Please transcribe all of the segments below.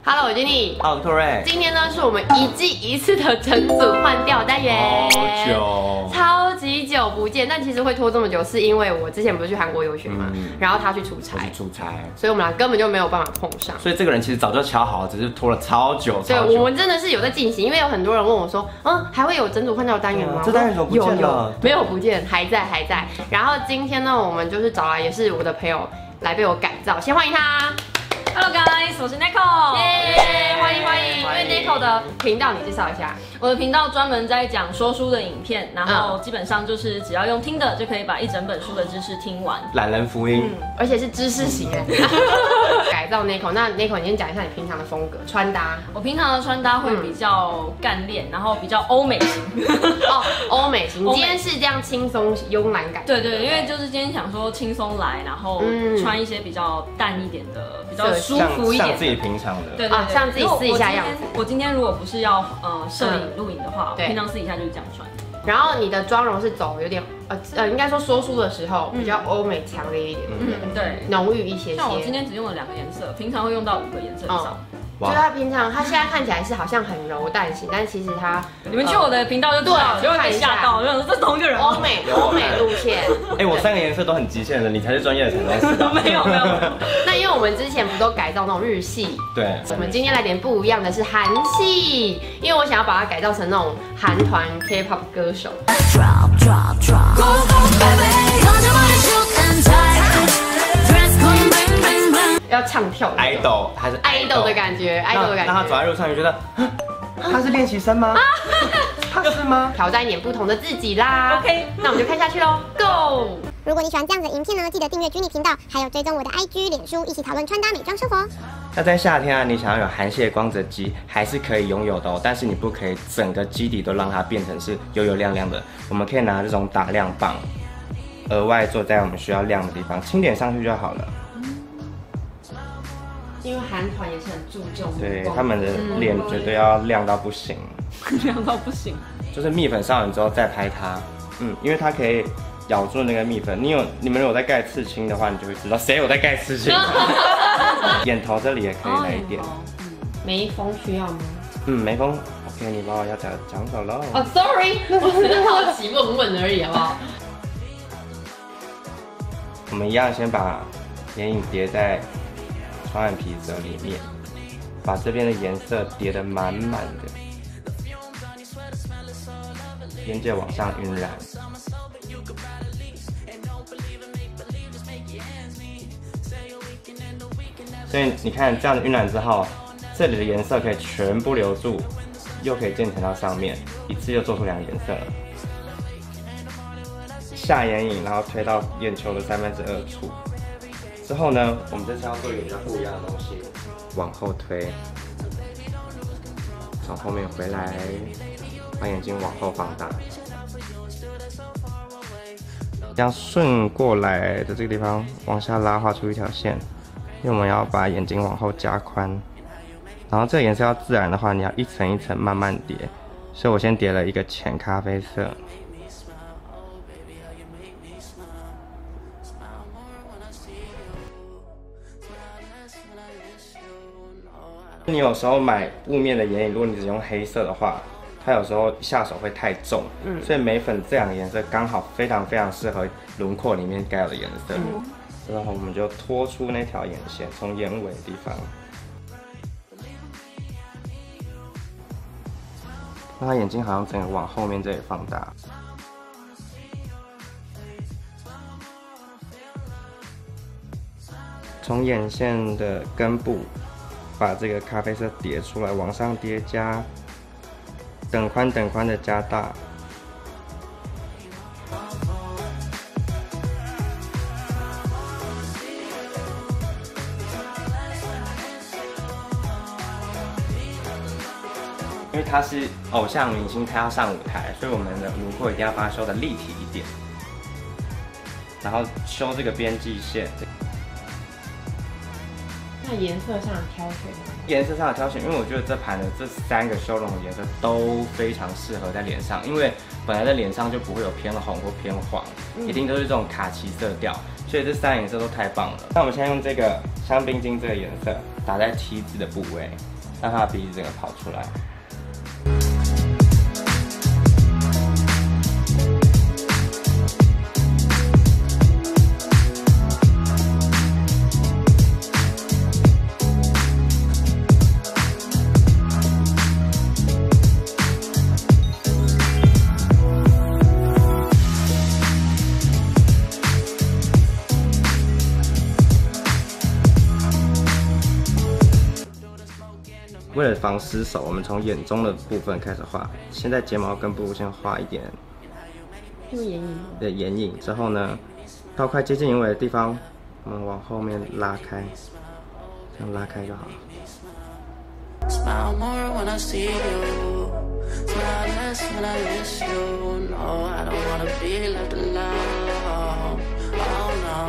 Hello， 我 Jenny。 好，拓瑞。 今天呢是我们一季一次的整组换掉单元， 好久， 超级久不见。但其实会拖这么久，是因为我之前不是去韩国游学嘛，然后他去出差，所以我们俩根本就没有办法碰上。 所以这个人其实早就敲好，只是拖了超久。 对，我们真的是有在进行，因为有很多人问我说，还会有整组换掉单元吗？ 这单元怎么不见了？ 没有不见，还在。然后今天呢，我们就是找来也是我的朋友来被我改造，先欢迎他。 Hello guys， 我是 Nico， 耶，欢迎。因为 Nico 的频道你介绍一下。 我的频道专门在讲说书的影片，然后基本上就是只要用听的就可以把一整本书的知识听完。 懒人福音， 而且是知识型的。改造 Nico， 那 Nico 你先讲一下你平常的风格穿搭。 我平常的穿搭会比较干练，然后比较欧美型。 欧美型。你今天是这样轻松慵懒感。 对，因为就是今天想说轻松来，然后穿一些比较淡一点的，比较舒服一点， 像自己平常的。 对， 像自己私底下样子。 我今天如果不是要摄影录影的话，平常私底下就是这样穿。 然后你的妆容是走有点应该说说书的时候比较欧美强烈一点， 对， 浓郁一些。 像我今天只用了2个颜色，平常会用到5个颜色以上。 就是他现在看起来是好像很柔淡型，但其实你们去我的频道就知道，就会被吓到，就这是同一个人。 欧美路线。 我3个颜色都很极限的，你才是专业的才能知道。 没有。 那因为我们之前不都改造那种日系， 对， 我们今天来点不一样的是韩系，因为我想要把它改造成那种韩团 K-pop 歌手。要唱跳的 idol， 还是 idol 的感觉，idol 的感觉。 那他走在路上就觉得，他是练习生吗？他是吗？ 挑战一点不同的自己啦。 OK， 那我们就看下去喽 ，Go！ 如果你喜欢这样子的影片呢，记得订阅 Jenny 频道，还有追踪我的 IG、脸书，一起讨论穿搭、美妆、生活。 那在夏天啊，你想要有韩系的光泽肌，还是可以拥有的哦。但是你不可以整个基底都让它变成是油油亮亮的。我们可以拿这种打亮棒，额外做在我们需要亮的地方，轻点上去就好了。 因为韩团也是很注重， 对他们的脸绝对要亮到不行， 亮到不行。 就是蜜粉上完之后再拍它，因为它可以咬住那个蜜粉。你们有在盖刺青的话，你就会知道谁有在盖刺青。眼头这里也可以来一点。 眉峰需要吗？ 眉峰 OK， 你把我要讲走喽。 Sorry， 我只是好奇问而已，好不好？ 我们一样先把眼影叠在双眼皮褶里面，把这边的颜色叠得满满的，眼界往上晕染。所以你看这样晕染之后，这里的颜色可以全部留住，又可以渐层到上面，一次就做出2个颜色了。下眼影，然后推到眼球的2/3处。之后呢，我们这次要做一个比较不一样的东西，往后推，从后面回来，把眼睛往后放大，这样顺过来的这个地方往下拉，画出一条线，因为我们要把眼睛往后加宽。然后这个颜色要自然的话，你要一层一层慢慢叠，所以我先叠了一个浅咖啡色。你有时候买雾面的眼影，如果你只用黑色的话，它有时候下手会太重，所以眉粉这2个颜色刚好非常适合轮廓里面该有的颜色。然后我们就拖出那条眼线，从眼尾的地方，让它眼睛好像整个往后面这里放大。从眼线的根部把这个咖啡色叠出来，往上叠加，等宽的加大。因为他是偶像明星，他要上舞台，所以我们的轮廓一定要把它修的立体一点，然后修这个边际线。 那颜色上的挑选呢？ 颜色上的挑选，因为我觉得这盘的这3个修容的颜色都非常适合在脸上，因为本来在脸上就不会有偏红或偏黄，一定都是这种卡其色调，所以这3个颜色都太棒了。那我们现在用这个香槟金这个颜色打在 T 字的部位， 让它的鼻子整个跑出来。为了防失手，我们从眼中的部分开始画。先在睫毛根部先画一点， 用眼影。 对，眼影之后呢，到快接近眼尾的地方，我们往后面拉开，这样拉开就好了。Smile more when I see you, smile less when I miss you. No, I don't wanna be left alone. Oh no.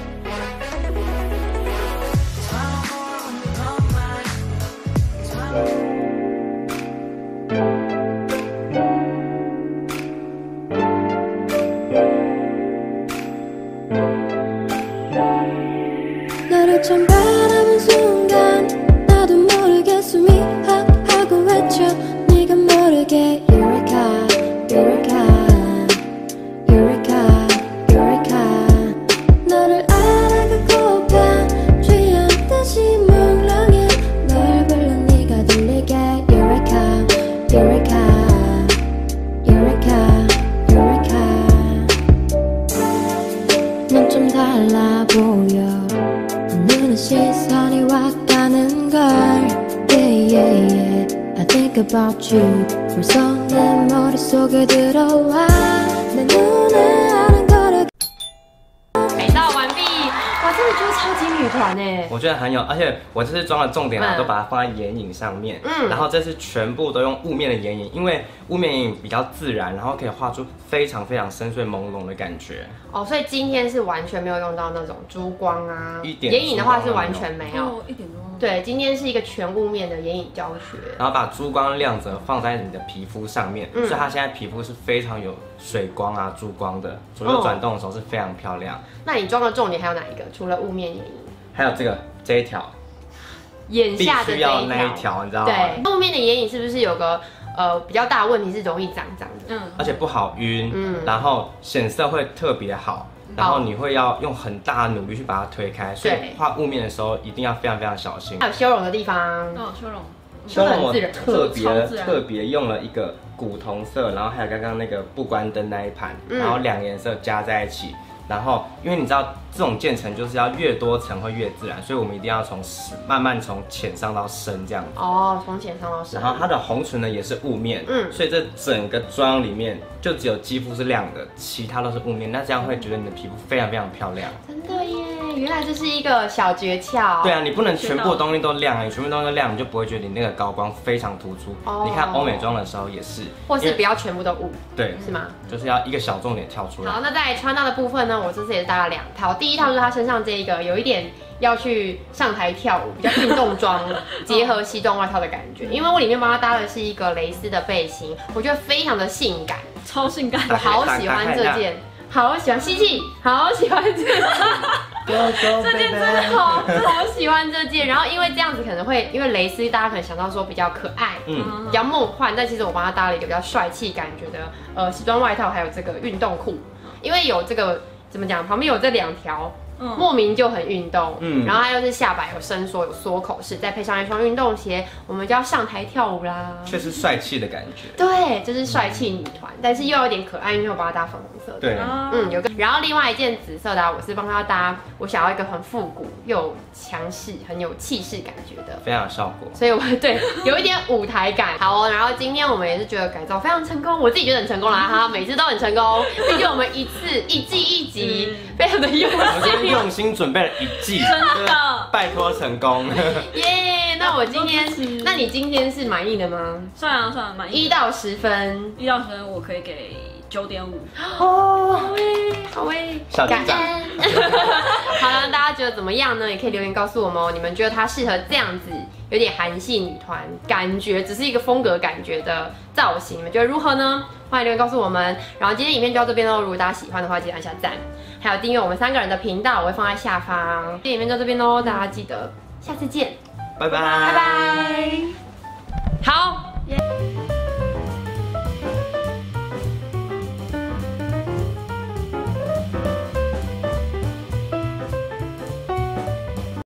改造完毕，哇，真的就是超级女团哎！ 我觉得很有，而且我这次装的重点啊，都把它放在眼影上面。然后这次全部都用雾面的眼影，因为雾面眼影比较自然，然后可以画出非常非常深邃朦胧的感觉。 哦，所以今天是完全没有用到那种珠光啊， 一点眼影的话是完全没有， 一点都没有。 对，今天是一个全雾面的眼影教学， 然后把珠光亮泽放在你的皮肤上面，所以它现在皮肤是非常有水光啊、珠光的，左右转动的时候是非常漂亮。 那你装的重点还有哪一个？除了雾面眼影， 还有这一条， 眼下的必须要那一条，你知道吗？ 对，雾面的眼影是不是有个比较大的问题是容易脏脏的？ 而且不好晕，然后显色会特别好。然后你会要用很大的努力去把它推开，所以画雾面的时候一定要非常非常小心。 还有修容的地方， 哦， 修容我特别用了一个古铜色，然后还有刚刚那个不关灯那一盘，然后两颜色加在一起。然后，因为你知道这种渐层就是要越多层会越自然，所以我们一定要慢慢从浅上到深这样子。 哦，从浅上到深。 然后它的红唇呢也是雾面，所以这整个妆里面就只有肌肤是亮的，其他都是雾面。那这样会觉得你的皮肤非常非常漂亮。 真的耶，原来这是一个小诀窍。 对啊，你不能全部东西都亮，你全部东西都亮，你就不会觉得你那个高光非常突出。你看欧美妆的时候也是， 或是不要全部都雾， 对， 是吗？ 就是要一个小重点跳出来。 好，那在穿搭的部分呢，我这次也是搭了2套。第一套就是他身上这一个有一点要去上台跳舞，比较运动装，结合西装外套的感觉。因为我里面帮他搭的是一个蕾丝的背心，我觉得非常的性感， 超性感， 我好喜欢这件。好喜欢吸气，好喜欢这件，这件真的好喜欢这件。然后因为这样子可能会，因为蕾丝大家可能想到说比较可爱，比较梦幻，但其实我帮他搭了一个比较帅气感觉的西装外套，还有这个运动裤，因为有这个怎么讲，旁边有这2条。莫名就很运动，然后它又是下摆有伸缩有缩口式，再配上一双运动鞋，我们就要上台跳舞啦， 确实帅气的感觉。 对，就是帅气女团，但是又有点可爱，因为我帮她搭粉红色的。 对， 有个，然后另外一件紫色的，我是帮她搭，我想要一个很复古又强势、很有气势感觉的， 非常有效果。 所以我对有一点舞台感。好哦，然后今天我们也是觉得改造非常成功，我自己觉得很成功啦，哈，每次都很成功，毕竟我们一季一集非常的用心。 用心准备了1季， 真的， 拜托成功。 耶！那我今天，那你今天是满意的吗？ 算了，满意。 1到10分 ，1到10分我可以给9.5。 哦，好诶， 感恩。 好了，大家觉得怎么样呢？也可以留言告诉我们哦。你们觉得它适合这样子有点韩系女团感觉，只是一个风格感觉的造型，你们觉得如何呢？欢迎留言告诉我们。然后今天影片就到这边喽，如果大家喜欢的话，记得按下赞，还有订阅我们3个人的频道，我会放在下方。今天影片就到这边喽，大家记得下次见， 拜拜， 拜拜。